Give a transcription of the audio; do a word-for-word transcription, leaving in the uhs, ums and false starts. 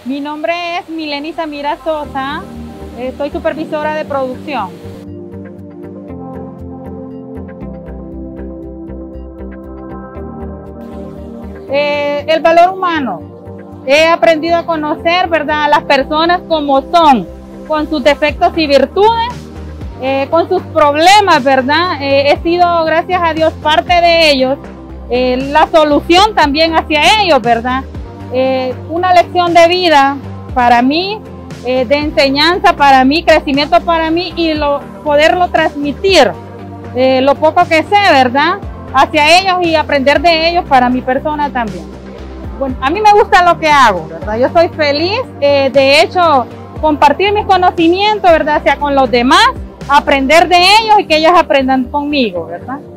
Mi nombre es Mileni Samira Sosa, eh, soy supervisora de producción. Eh, el valor humano. He aprendido a conocer, ¿verdad?, a las personas como son, con sus defectos y virtudes, eh, con sus problemas, ¿verdad? Eh, he sido, gracias a Dios, parte de ellos, eh, la solución también hacia ellos, ¿verdad? Eh, una lección de vida para mí, eh, de enseñanza para mí, crecimiento para mí y lo, poderlo transmitir, eh, lo poco que sé, ¿verdad?, hacia ellos y aprender de ellos para mi persona también. Bueno, a mí me gusta lo que hago, ¿verdad? Yo soy feliz, eh, de hecho, compartir mis conocimientos, ¿verdad?, hacia con los demás, aprender de ellos y que ellos aprendan conmigo, ¿verdad?